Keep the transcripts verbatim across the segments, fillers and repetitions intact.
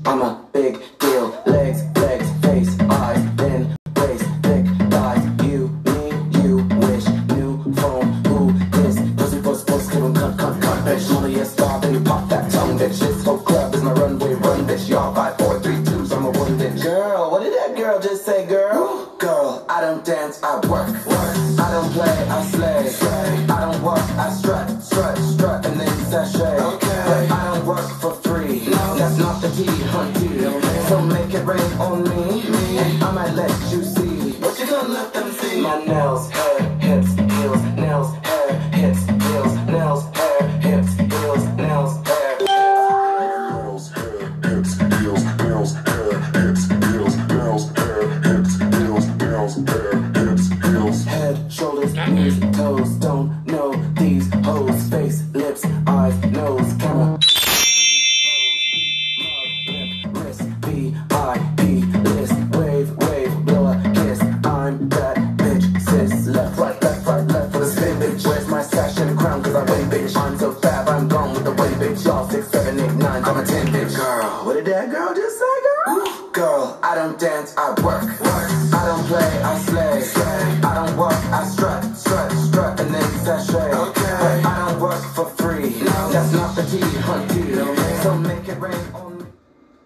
I'm a big deal. Legs, legs, face, eyes, then waist, thick thighs. You, me, you wish. New phone, who this? Pussy, puss, puss, give 'em cunt, cunt, cunt, bitch. Only a star, then you pop that tongue, bitch. This whole club is my runway, run, bitch. Y'all five, four, three, twos, I'm a one, bitch. Girl, what did that girl just say, girl? Girl, I don't dance, I work, work. I don't play, I slay. I don't walk, I strut, strut, strut, and then sashay. Okay. But I don't work for free. No. That's not the tea, hunty. No, so make it rain on me, me, and I might let you see. What you gonna let them see? My nails, hair, hips, heels, nails, hair, hips, heels, nails, hair, hips, heels, nails, hair. Nails, hair, hips, heels, nails, hair, hips, heels, nails, hair, hips, heels, nails, hair, hips, heels. Head, shoulders, knees, toes, don't know these hoes. Face, lips, eyes, nose, camera. I'm a ten bitch. Girl, what did that girl just say, girl? Ooh. Girl, I don't dance, I work, work. I don't play, I slay, slay. I don't walk, I strut, strut, strut, and then sashay. Okay. But I don't work for free. No. That's not the tea, hunty. No, so make it rain on me.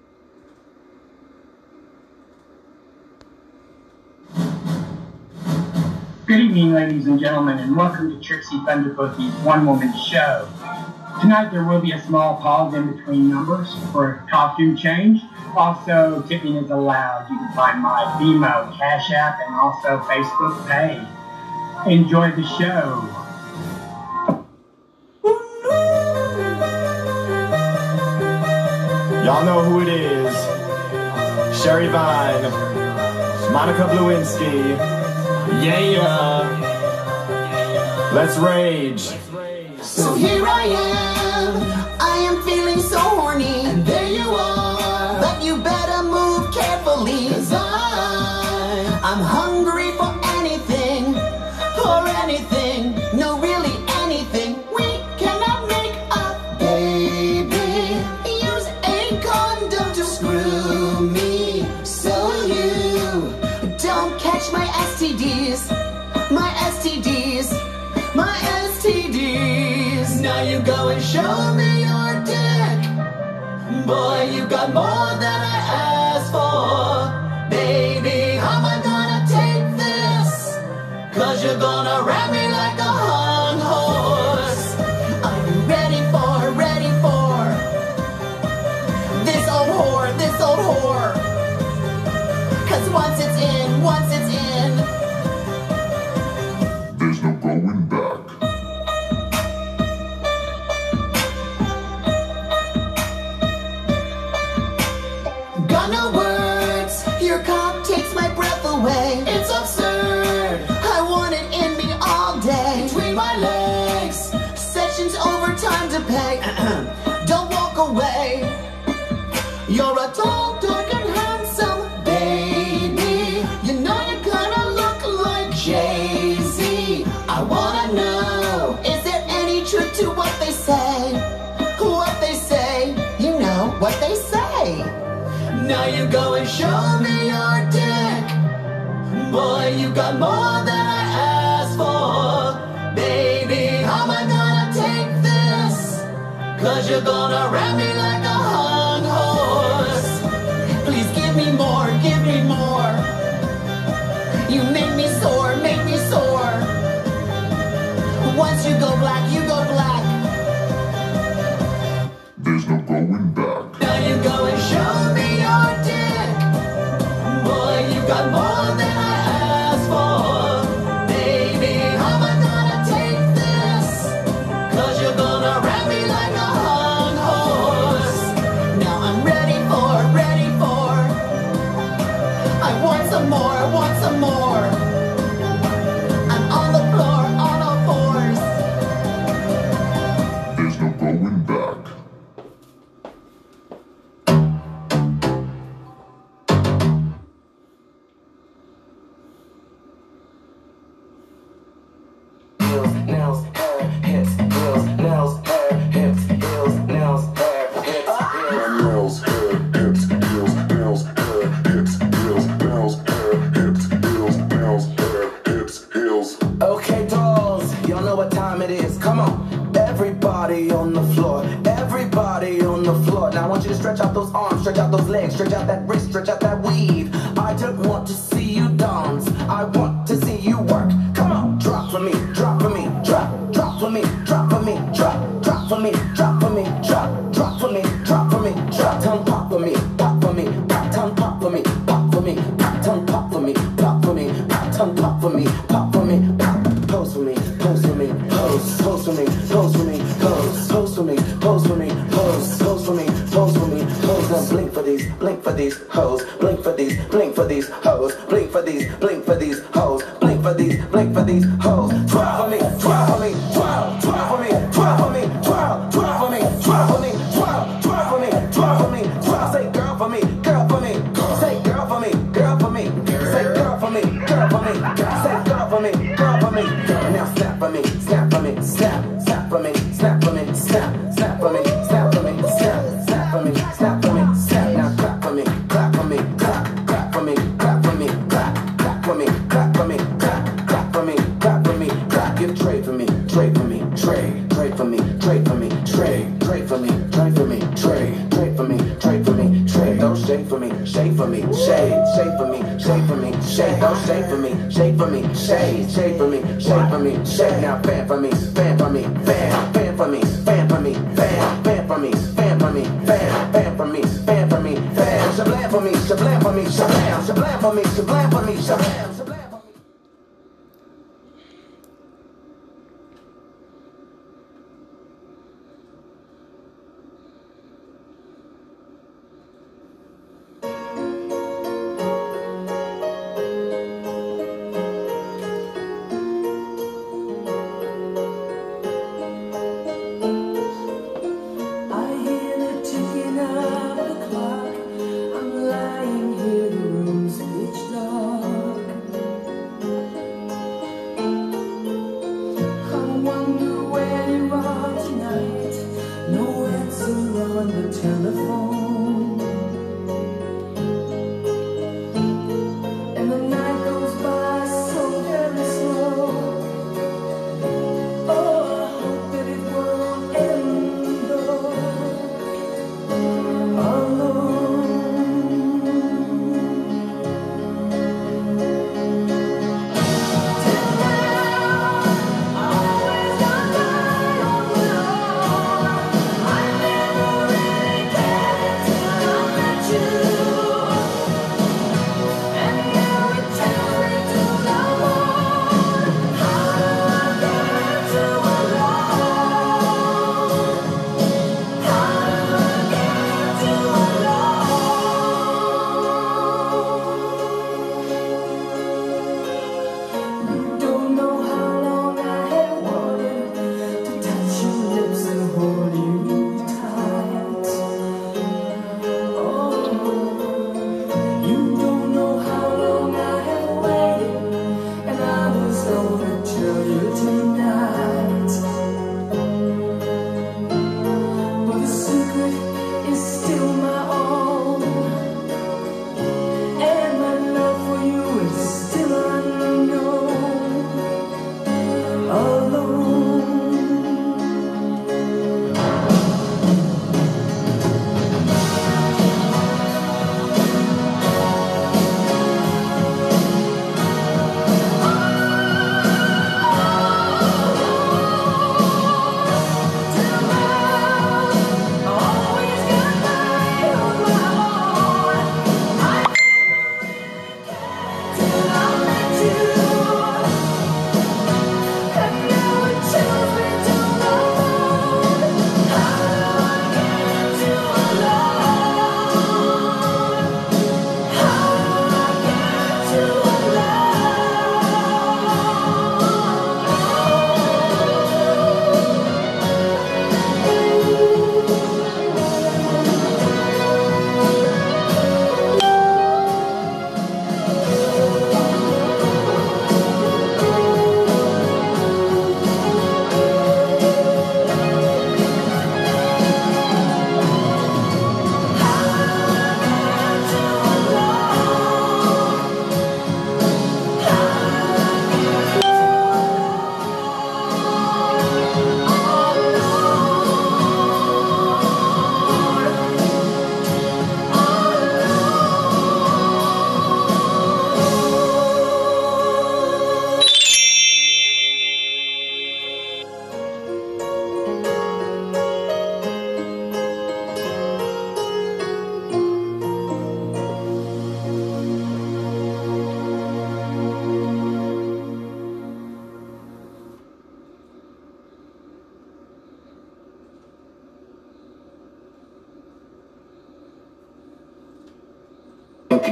Good evening, ladies and gentlemen, and welcome to Trixie Thunderpussy's one-woman show. Tonight there will be a small pause in between numbers for a costume change. Also, tipping is allowed. You can find my Venmo, Cash App, and also Facebook page. Enjoy the show. Y'all know who it is. Sherry Vine, Monica Lewinsky. Yeah. Let's rage. So here I am, I am feeling so horny, and there you are, but you better move carefully, cause I, I'm hungry for anything, for anything, no really anything, we cannot make up, baby, use a condom to screw me, so you don't catch my S T Ds, my S T Ds, my S T Ds. Now you go and show me your dick. Boy, you got more than I asked for. Baby, how am I gonna take this? Cause you're gonna ram me like a hung horse. Are you ready for, ready for this old whore, this old whore? Cause once it's in, once it's in, there's no going back. Got no words, your cock takes my breath away. It's absurd, I want it in me all day. Between my legs, sessions overtime to pay. Don't walk away. You're a tall, dark and handsome baby. You know you're gonna look like Jay-Z. I wanna know, is there any truth to what they say? What they say, you know what they say. Now you go and show me your dick. Boy, you got more than I asked for. Baby, how am I gonna take this? Cause you're gonna ram me like a hung horse. Please give me more, give me more. You make me sore, make me sore. Once you go black, you go black. There's no going back. Now you go and show me your dick. Boy, you got more than I asked for. Baby, how am I gonna take this? Cause you're gonna ram me like a hung horse. Now I'm ready for, ready for. I want some more, I want some more. I'm on the floor, on all fours. There's no going back. Nails, hair, hips, heels, nails, hair, hips, heels, nails, hair, hips, heels. Nails, hair, hips, Stretch out those arms, stretch out those legs, stretch out that wrist, stretch out that weave. I don't want to see you dance, I want to see you work. Come on, drop for me, drop for me, drop, drop for me, drop for me, drop, drop for me, drop for me, drop, drop for me, drop for me, drop. Tongue pop for me, pop for me, pop tongue pop for me, pop for me, pop tongue pop for me, pop for me, pop tongue pop for me, pop for me, pop. Pose for me, pose for me, pose, pose for me, pose for me, pose, pose for me, pose for me, pose, pose for me, pose for me, pose. Now blink for these, blink for these hoes, blink for these, blink for these hoes, blink for these, blink for these hoes, blink for these, blink for these hoes. Twirl for me, twirl for me, twirl, twirl for me, twirl for me, twirl, twirl for me, twirl for me, twirl, twirl for me, twirl for me, twirl. Say girl for me, girl for me, say girl for me, girl for me, say girl for me, girl for me, say girl for me, girl for me. Now snap for me, snap for me, snap, snap for me, snap for me, snap, snap for me, snap for me, snap, snap for me, snap for me, snap. Now clap for me, clap for me, clap, clap for me, clap for me, clap, clap for me, clap for me, clap, clap for me, clap for me, clap. Give trade for me, trade for me, trade, trade for me, trade for me, trade, trade for me, trade for me, trade, trade for me, trade for me, trade. Don't shade for me, shade for me, shade, shade for me, shade for me, shade. Don't shade for me, shade for me, shade, shade for me, shade for me, shade. Now fan for me, fan for me, fan, fan for me, fan for me, fan, fan for me, fan for me, fan, fan for me, fan for me, fan. Shablam for me, shablam for me, shablam, shablam for me, shablam for me, shablam, shablam. I'm lying here, the room's pitch dark.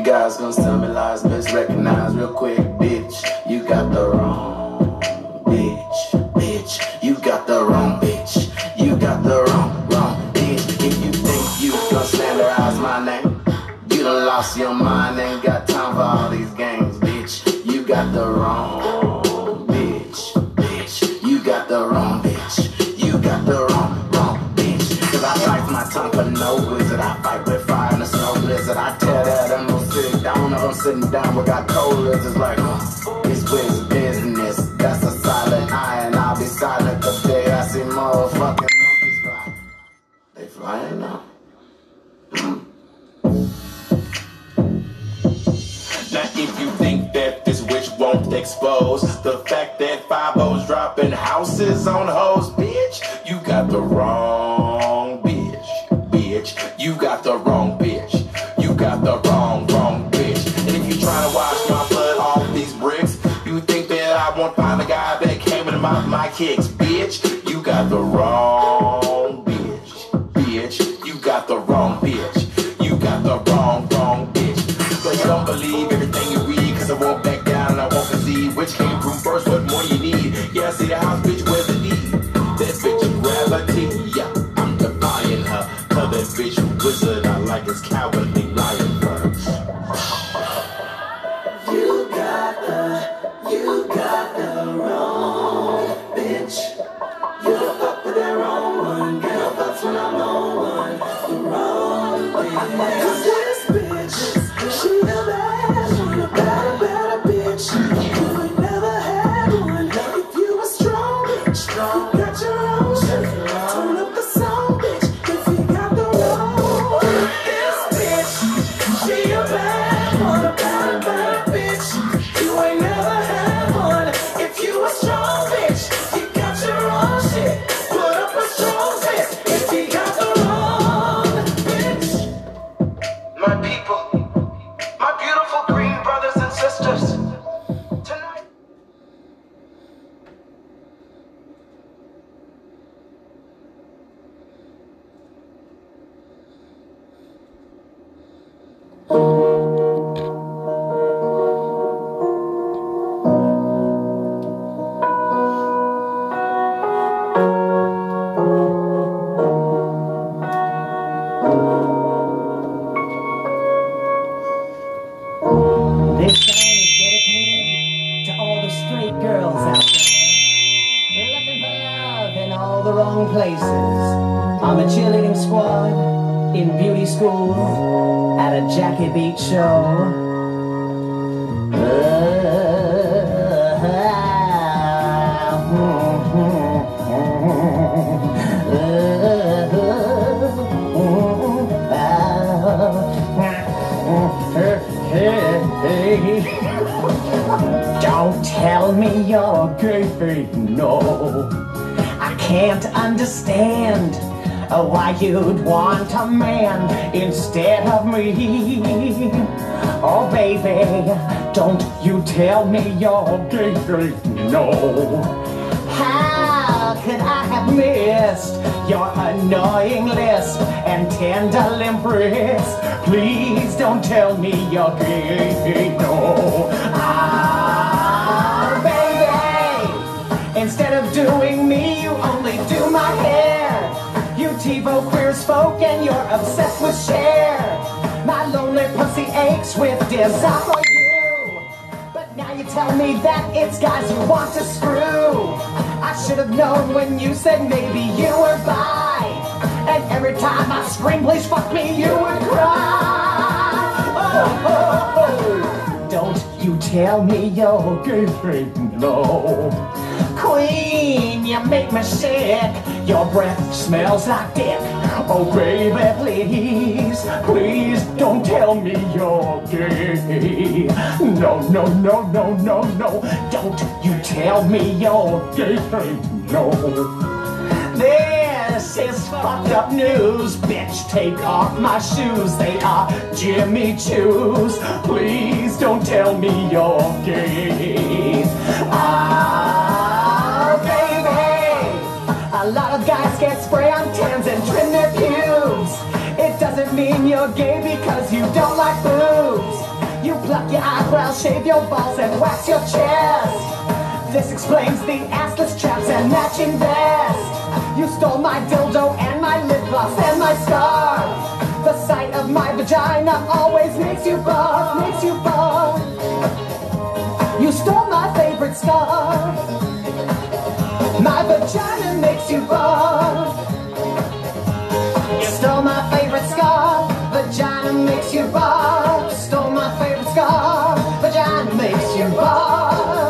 guys gonna tell me lies, misrecognize real quick, bitch. You got the wrong bitch, bitch. You got the wrong bitch. You got the wrong, wrong bitch. If you think you gonna slanderize my name, you done lost your mind, ain't got time for all these games, bitch. You got the wrong bitch, bitch. You got the wrong bitch. You got the wrong, wrong bitch. Cause I fight my tongue for no blizzard. I fight with fire in a snow blizzard. I tell that I'm gonna sit down, I'm sitting down. We got cold lizards like, uh, it's with business. That's a silent eye, and I'll be silent the day I see motherfucking monkeys fly. They flying now. Now if you think that this witch won't expose the fact that five O's dropping houses on hoes, bitch, you got the wrong bitch, bitch. You got the wrong bitch. You got the wrong, wrong bitch. And if you trying to wash my blood off these bricks, you think that I won't find a guy that came into my, my kicks, bitch. You got the wrong bitch, bitch. You got the wrong bitch. You got the wrong, wrong bitch. But you don't believe everything you read, cause I won't back down and I won't concede. Which came from first, what more you need? Yeah, I see the house, bitch, where's the need? That bitch is gravity, yeah, I'm defying her. Cause that bitch a wizard, I like his cowardly lion words. You got the, you got the wrong bitch. You don't fuck with that wrong one. Get no fucks when I'm on one. The wrong bitch. Cause this bitch, she the bad one, a bad, bad bitch. You ain't never had one. If you a strong bitch, strong, you got your own shit. Turn up the sound, bitch. If you got the wrong, this bitch, she a bad one, a bad, bad bitch. You ain't never had one. If you a strong bitch, you got your own shit. Put up a strong fist if you got the wrong bitch. My people, my beautiful green brothers and sisters, tonight. This song is dedicated to all the straight girls out there looking for love in all the wrong places. On the cheerleading squad, in beauty school, at a Jackie Beat show. Don't tell me you're gay, no. I can't understand uh, why you'd want a man instead of me. Oh baby, don't you tell me you're gay, no. How could I have missed your annoying lisp and tender limp wrist? Please don't tell me you're gay, no. Ah, baby, instead of doing me, you only do my hair. You TiVo queers folk and you're obsessed with Cher. My lonely pussy aches with desire for you. But now you tell me that it's guys you want to screw. I should have known when you said maybe you were bi. And every time I scream, please fuck me, you would cry. Oh, oh, oh. Don't you tell me you're gay, no. Queen, you make me sick. Your breath smells like dick. Oh baby, please, please don't tell me you're gay. No, no, no, no, no, no. Don't you tell me you're gay, no. This is fucked up news. Bitch, take off my shoes. They are Jimmy Choo's. Please don't tell me you're gay. Ah, baby, a lot of guys get spray on tans and trim their pubes. It doesn't mean you're gay because you don't like boobs. your balls and wax your chest. This explains the assless chaps and matching vest. You stole my dildo and my lip gloss and my scarf. The sight of my vagina always makes you barf, makes you barf. You stole my favorite scarf. My vagina makes you barf. You stole my favorite scarf. Vagina makes you barf. Stole my favorite scarf. Vagina makes you barf.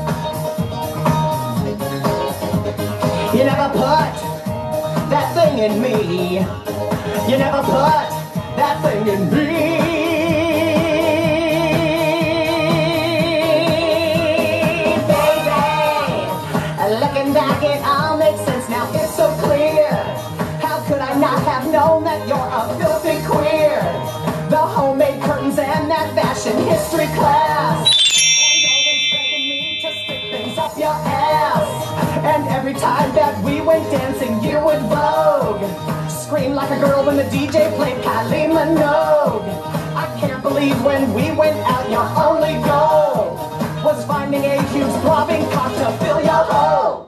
You never put that thing in me. You never put that thing in me. Looking back, it all makes sense now, it's so clear. How could I not have known that you're a filthy queer? The homemade curtains and that fashion history class, and always begging me to stick things up your ass. And every time that we went dancing, you would vogue, scream like a girl when the D J played Kylie Minogue. I can't believe when we went out, your only goal was finding a huge throbbing cock to fill your hole.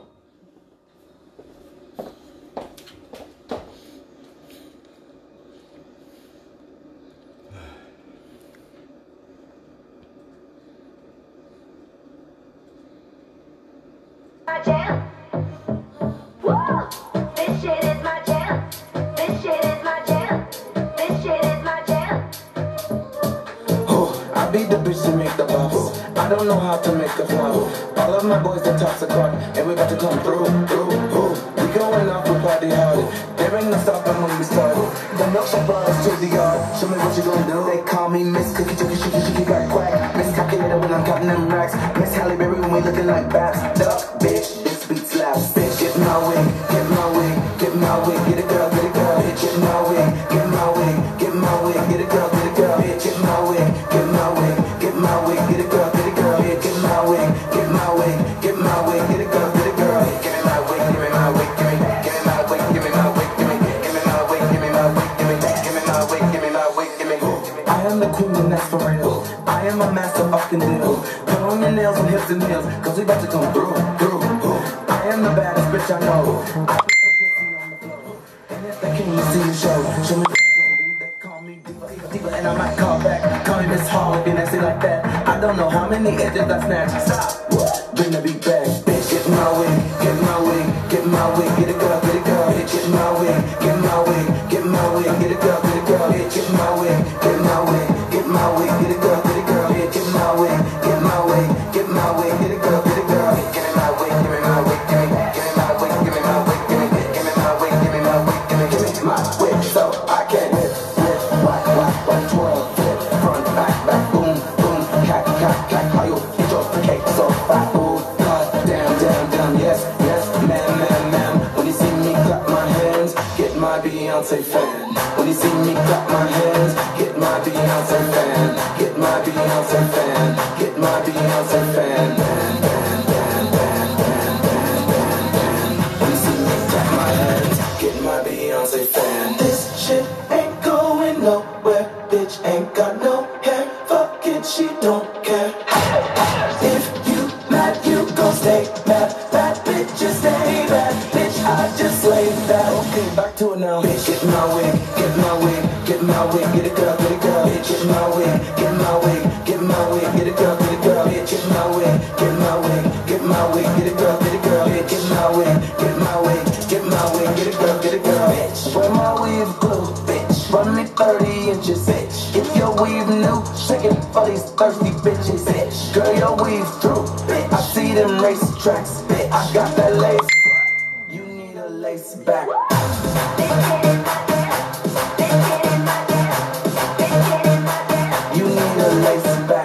My jam. Woo! This shit is my jam. This shit is my jam. This shit is my jam. Oh, I be the bitch to make the boss. I don't know how to make a flop. All of my boys they toss a clock, and we about to come through, through, through. We going off, we party hard. There ain't no stopping when we start. The milk supplies to the yard. Show me what you gonna do. They call me Miss Cookie, Cookie, Cookie, Cookie, got quack. Miss Calculator when I'm counting them racks. Miss Halle Berry when we looking like bats. Duck, bitch, this beat slaps. Bitch, get my way, get my way, get my way. Get a girl, get a girl. Bitch, get my way, get my way, get my way. Get a girl, get a girl. Bitch, get my way, get my way, get my way. Get a girl, get a girl. Bitch, get my way, get my way, get my way. Get a girl, get a girl. Give me my way, give me my way, give me, give me my way, give me my way, give me, give me my way, give me my way, give me, give me my way, give me my way, give me. I am the queen and that's for real. I am a master of fucking deal. Put on your nails and hips and heels, cause we about to come through, through, through. I am the baddest bitch I know. I put the pussy on the floor. And if they can't see the show, show me what you gon' do. They call me diva, diva, and I might call back. Call me Miss Hall if you're nasty like that. I don't know how many edges I snatch. Stop, bring the beat back. Bitch, get my way, get my way, get my way. Get a girl, get a girl. Bitch, get my way, get my way, get my way. Get a girl, get a girl. Bitch, get my way, get my way, get my way. Get a girl, get a girl. Bitch, get my way, get my way, get my way. Get a girl, get a girl. Give me my way, give me my way, give me, give me my way, give me my way, give me, give me my way, give me my way, give me, give me my way. So I can live, live, rock, rock, rock, twirl, flip, front, back, back, boom, boom, cack, cack, cack. How you eat your cake so fat? Ooh, God, damn, damn, damn, yes, yes, ma'am, ma'am, ma'am. When you see me clap my hands, get my Beyonce fan. When you see me clap my hands, get my Beyonce fan. Get my Beyonce fan. Get my Beyonce fan. Ban, ban, ban, ban, ban, ban, ban, ban. When you see me clap my hands, get my Beyonce fan. This shit ain't going nowhere. Bitch ain't got no hair. Fuck it, she don't care. If you mad, you gon' stay mad. Bad bitches stay bad. Bitch, I just slayed that. Okay, back to it now. Bitch, get my way, get my way, get my way. Get a girl, get a girl. Bitch, get my way, get my way, get my way. Get a girl, get a girl. Bitch, get my way, get my way, get my way. Get a girl, get a girl. Bitch, get my way, get my way, get my way. Get a girl, get a girl. Bitch, wear my weave glue. Bitch, run me thirty inches. Bitch, if your weave new, shake it for these thirsty bitches. Bitch, girl, your weave through. Bitch, I see them race tracks. Bitch, I got that lace. You need a lace back. You need a lace back.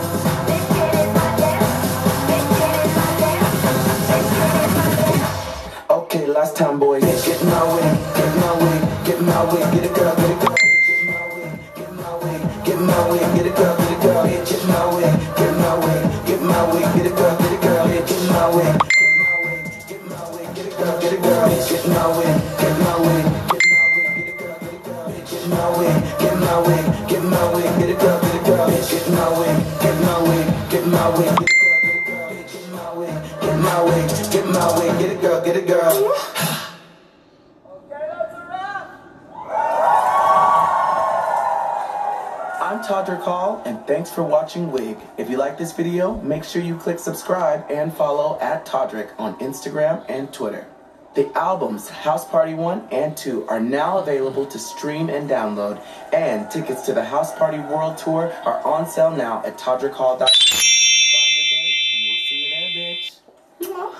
Okay, last time, boys. Get my way, get my way, get my way. Get a girl, get a girl. Get my way, get my way, get my way. Get a girl, get a girl. Get my way, get my way, get my way. Get a girl, get a girl. Get my way, get my way, get my way. Get a girl, get a girl. Get my way, get my way, get my way. Get a girl, get a girl. Get my way, get my way, get my way. Get a girl, get a girl. Get my way, get my way, get my way, get my way, get my way, get my way, get it girl, get it girl. I'm Todrick Hall, and thanks for watching Wig. If you like this video, make sure you click subscribe and follow at Todrick on Instagram and Twitter. The albums House Party one and two are now available to stream and download, and tickets to the House Party World Tour are on sale now at todrick hall dot com. Find your date, and we'll see you there, bitch. Mwah.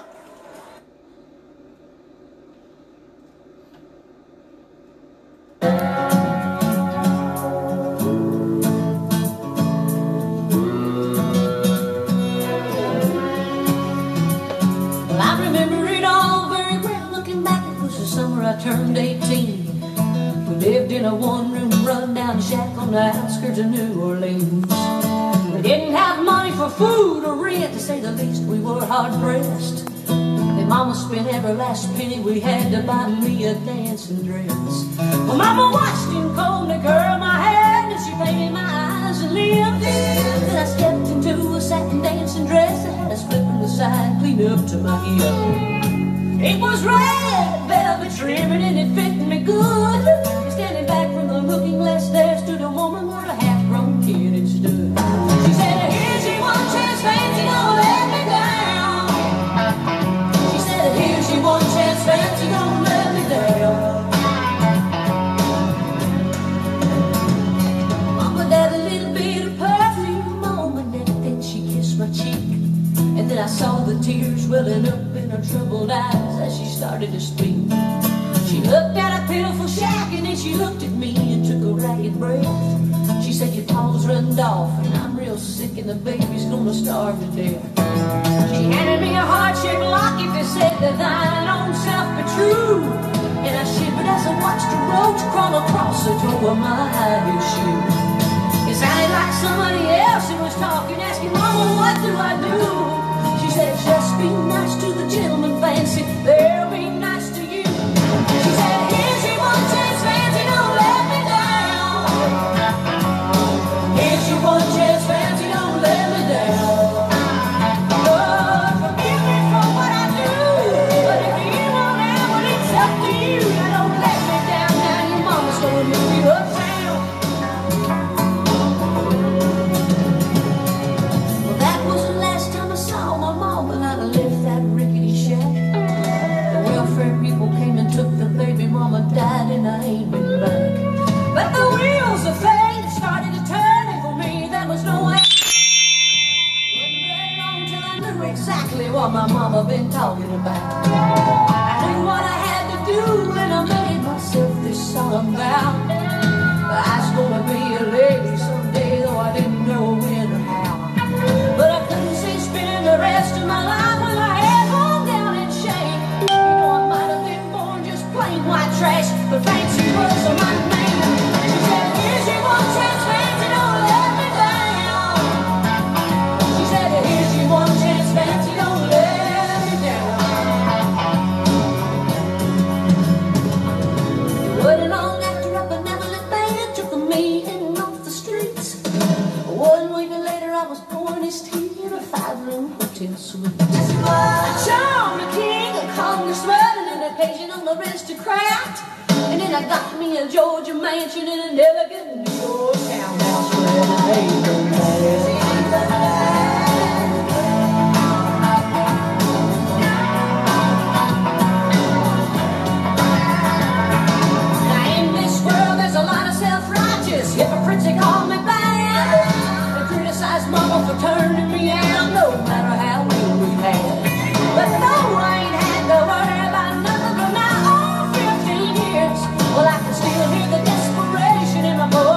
I turned eighteen. We lived in a one-room run-down shack on the outskirts of New Orleans. We didn't have money for food or rent, to say the least. We were hard-pressed. And Mama spent every last penny we had to buy me a dancing dress. Well, Mama washed and combed and curled my hair, and she painted my eyes and lips. Then I stepped into a satin dancing dress that had a split from the side clean up to my hip. It was red velvet trimming and it fit me good. Standing back from the looking glass, there stood a woman with a half-grown kid and stood. She said, here's your one chance, fancy, don't let me down. She said, here's your one chance, fancy, don't let me down. Mama had a little bit of perfume on my neck, then she kissed my cheek. And then I saw the tears welling up in her troubled eyes as she started to speak. She looked at a pitiful shack and then she looked at me and took a ragged breath. She said, your paws runned off and I'm real sick and the baby's gonna starve to death. She handed me a heart-shaped locket that said that thine own self be true. And I shivered as I watched a roach crawl across the toe of my high-heel shoe. It sounded like somebody else who was talking, asking, Mama, what do I do? She said, just be nice to the gentleman, fancy, they'll be nice to you. She said, here's your one chance, fancy, don't let me down. Here's your one chance, fancy, don't let me down. Lord, forgive me for what I do, but if you won't have it, it's up to you. Now don't let me down, now your mama's gonna move you uptown. Died and I ain't been back. But the wheels of fate started to turn, and for me there was no way. Wasn't very long till I knew exactly what my mama been talking about. I knew what I had to do, and I made myself this song about. I was gonna be a lady someday, though I didn't know when or how. But I couldn't see spending the rest of my life with my head hung down in shame. You know I might have been born just plain white trash, but fancy was my name. She said, here's your one chance, fancy, don't let me down. She said, here's your one chance, fancy, don't let me down. It wasn't long after a benevolent man took me in off the streets. One week later I was pouring his tea in a five-room hotel suite. I charmed a king, a congressman, and an occasional aristocrat. And then I got me a Georgia mansion in an elegant New York townhouse where the days don't pass. Now in this world there's a lot of self-righteous hypocrites that call me bad. They criticize Mama for turning me out no matter how little we had. But though I ain't had to worry about nothing from now on fifteen years, well, I can still hear the desperation in my voice.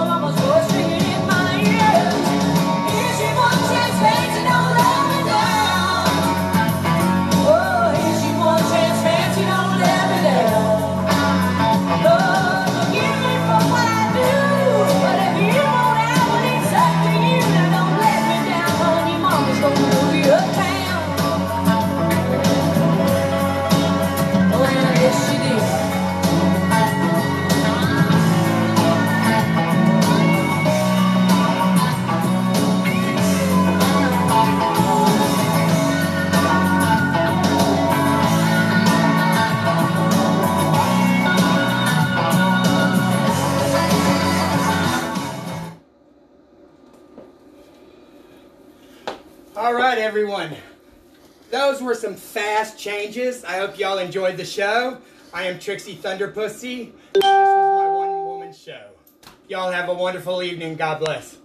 All right, everyone. Those were some fast changes. I hope y'all enjoyed the show. I am Trixie Thunderpussy. This was my one-woman show. Y'all have a wonderful evening. God bless.